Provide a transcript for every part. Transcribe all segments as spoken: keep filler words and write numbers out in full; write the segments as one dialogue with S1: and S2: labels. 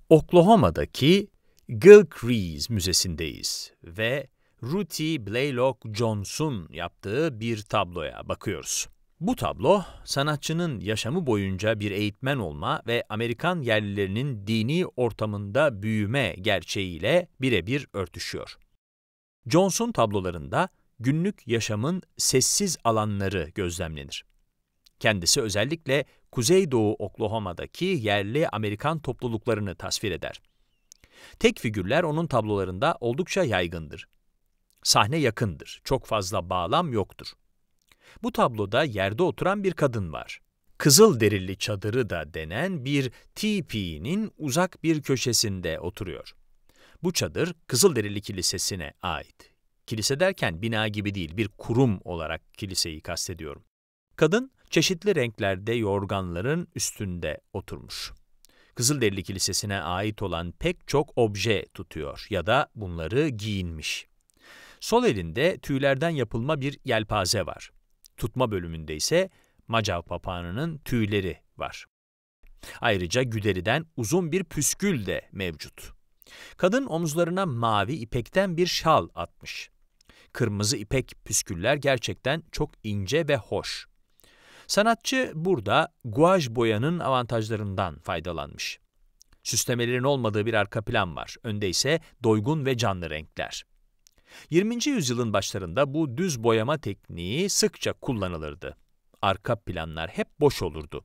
S1: Oklahoma'daki Gilcrease Müzesi'ndeyiz ve Ruthie Blaylock Jones'un yaptığı bir tabloya bakıyoruz. Bu tablo, sanatçının yaşamı boyunca bir eğitmen olma ve Amerikan yerlilerinin dini ortamında büyüme gerçeğiyle birebir örtüşüyor. Jones'un tablolarında günlük yaşamın sessiz alanları gözlemlenir. Kendisi özellikle Kuzeydoğu Oklahoma'daki yerli Amerikan topluluklarını tasvir eder. Tek figürler onun tablolarında oldukça yaygındır. Sahne yakındır, çok fazla bağlam yoktur. Bu tabloda yerde oturan bir kadın var. Kızılderili çadırı da denen bir teepee'nin uzak bir köşesinde oturuyor. Bu çadır Kızılderili Kilisesi'ne ait. Kilise derken bina gibi değil, bir kurum olarak kiliseyi kastediyorum. Kadın çeşitli renklerde yorganların üstünde oturmuş. Kızılderili Kilisesi'ne ait olan pek çok obje tutuyor ya da bunları giyinmiş. Sol elinde tüylerden yapılma bir yelpaze var. Tutma bölümünde ise Macav papağanının tüyleri var. Ayrıca güderiden uzun bir püskül de mevcut. Kadın omuzlarına mavi ipekten bir şal atmış. Kırmızı ipek püsküller gerçekten çok ince ve hoş. Sanatçı burada guaj boyanın avantajlarından faydalanmış. Süslemelerin olmadığı bir arka plan var. Önde ise doygun ve canlı renkler. yirminci yüzyılın başlarında bu düz boyama tekniği sıkça kullanılırdı. Arka planlar hep boş olurdu.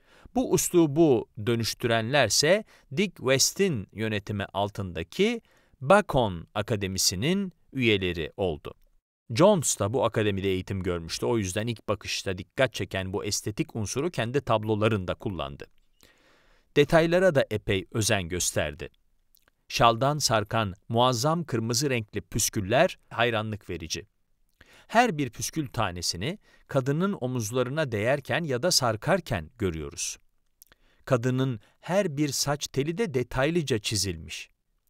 S1: Bu üslubu dönüştürenlerse Dick West'in yönetimi altındaki Bacon Akademisi'nin üyeleri oldu. Jones da bu akademide eğitim görmüştü. O yüzden ilk bakışta dikkat çeken bu estetik unsuru kendi tablolarında kullandı. Detaylara da epey özen gösterdi. Şaldan sarkan muazzam kırmızı renkli püsküller hayranlık verici. Her bir püskül tanesini kadının omuzlarına değerken ya da sarkarken görüyoruz. Kadının her bir saç teli de detaylıca çizilmiş.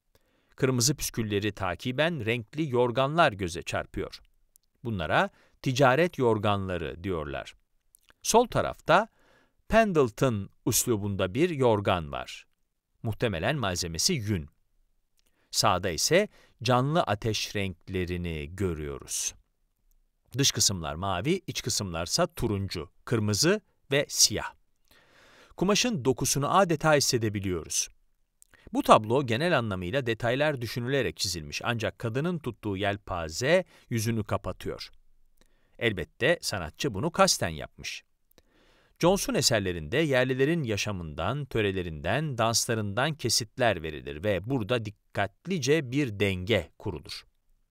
S1: Kırmızı püskülleri takiben renkli yorganlar göze çarpıyor. Bunlara ticaret yorganları diyorlar. Sol tarafta Pendleton üslubunda bir yorgan var. Muhtemelen malzemesi yün. Sağda ise canlı ateş renklerini görüyoruz. Dış kısımlar mavi, iç kısımlarsa turuncu, kırmızı ve siyah. Kumaşın dokusunu adeta hissedebiliyoruz. Bu tablo genel anlamıyla detaylar düşünülerek çizilmiş ancak kadının tuttuğu yelpaze yüzünü kapatıyor. Elbette sanatçı bunu kasten yapmış. Jones'un eserlerinde yerlilerin yaşamından, törelerinden, danslarından kesitler verilir ve burada dikkatlice bir denge kurulur.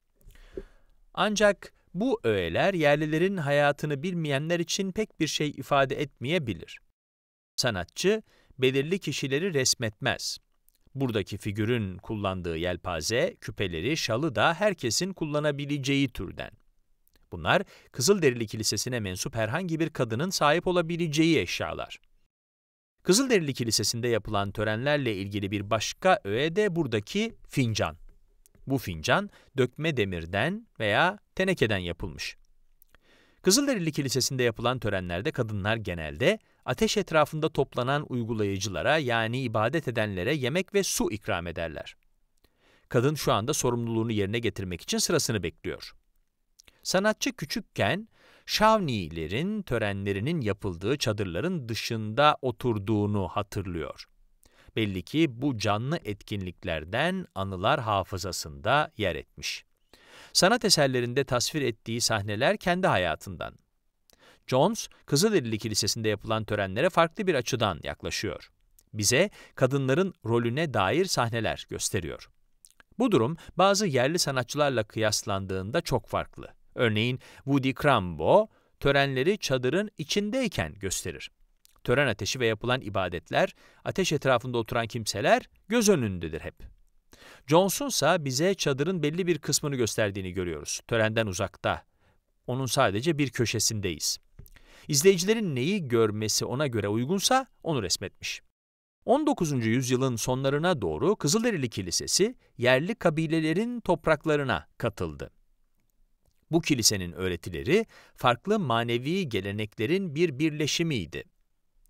S1: Ancak bu öğeler yerlilerin hayatını bilmeyenler için pek bir şey ifade etmeyebilir. Sanatçı belirli kişileri resmetmez. Buradaki figürün kullandığı yelpaze, küpeleri, şalı da herkesin kullanabileceği türden. Bunlar, Kızılderili Kilisesi'ne mensup herhangi bir kadının sahip olabileceği eşyalar. Kızılderili Kilisesi'nde yapılan törenlerle ilgili bir başka öğe de buradaki fincan. Bu fincan, dökme demirden veya tenekeden yapılmış. Kızılderili Kilisesi'nde yapılan törenlerde kadınlar genelde ateş etrafında toplanan uygulayıcılara yani ibadet edenlere yemek ve su ikram ederler. Kadın şu anda sorumluluğunu yerine getirmek için sırasını bekliyor. Sanatçı küçükken Shawnee'lerin törenlerinin yapıldığı çadırların dışında oturduğunu hatırlıyor. Belli ki bu canlı etkinliklerden anılar hafızasında yer etmiş. Sanat eserlerinde tasvir ettiği sahneler kendi hayatından. Jones, Kızılderili Kilisesi'nde yapılan törenlere farklı bir açıdan yaklaşıyor. Bize kadınların rolüne dair sahneler gösteriyor. Bu durum bazı yerli sanatçılarla kıyaslandığında çok farklı. Örneğin Woody Crambo, törenleri çadırın içindeyken gösterir. Tören ateşi ve yapılan ibadetler, ateş etrafında oturan kimseler göz önündedir hep. Jones'un ise bize çadırın belli bir kısmını gösterdiğini görüyoruz. Törenden uzakta. Onun sadece bir köşesindeyiz. İzleyicilerin neyi görmesi ona göre uygunsa onu resmetmiş. on dokuzuncu yüzyılın sonlarına doğru Kızılderili Kilisesi yerli kabilelerin topraklarına katıldı. Bu kilisenin öğretileri farklı manevi geleneklerin bir birleşimiydi.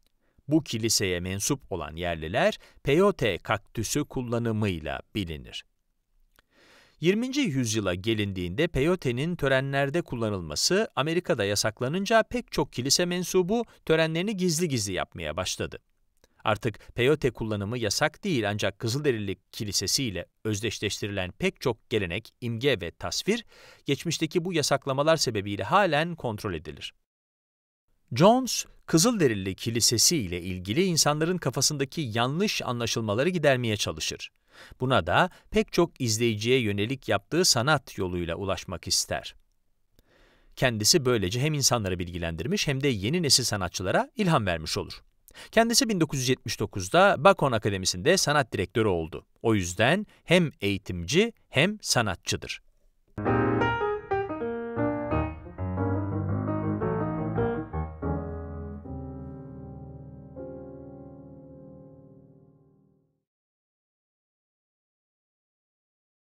S1: Bu kiliseye mensup olan yerliler peyote kaktüsü kullanımıyla bilinir. yirminci yüzyıla gelindiğinde peyotenin törenlerde kullanılması Amerika'da yasaklanınca pek çok kilise mensubu törenlerini gizli gizli yapmaya başladı. Artık peyote kullanımı yasak değil ancak Kızılderili Kilisesi ile özdeşleştirilen pek çok gelenek, imge ve tasvir, geçmişteki bu yasaklamalar sebebiyle halen kontrol edilir. Jones, Kızılderili Kilisesi ile ilgili insanların kafasındaki yanlış anlaşılmaları gidermeye çalışır. Buna da pek çok izleyiciye yönelik yaptığı sanat yoluyla ulaşmak ister. Kendisi böylece hem insanları bilgilendirmiş hem de yeni nesil sanatçılara ilham vermiş olur. Kendisi bin dokuz yüz yetmiş dokuzda Bacon Akademisi'nde sanat direktörü oldu. O yüzden hem eğitimci hem sanatçıdır.